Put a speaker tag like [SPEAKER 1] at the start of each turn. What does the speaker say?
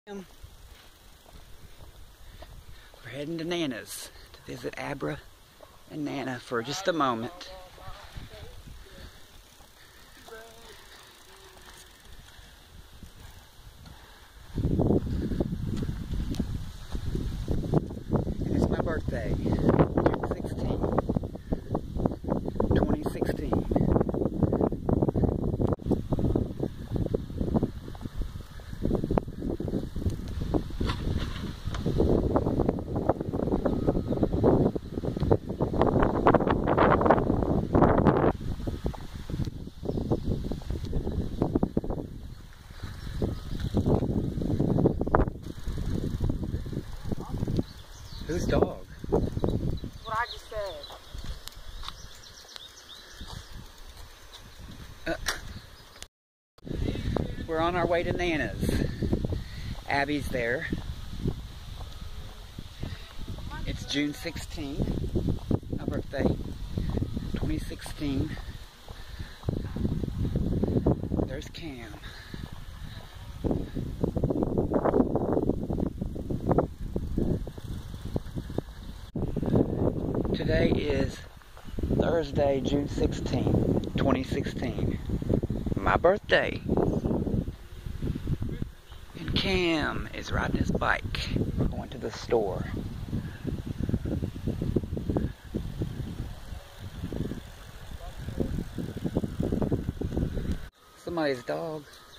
[SPEAKER 1] We're heading to Nana's to visit Abra and Nana for just a moment. And it's my birthday, June 16, 2016. Whose dog?
[SPEAKER 2] What I just said.
[SPEAKER 1] We're on our way to Nana's. Abby's there. It's June 16, my birthday, 2016. There's Cam. Today is Thursday, June 16, 2016. My birthday. And Cam is riding his bike. We're going to the store. Somebody's dog.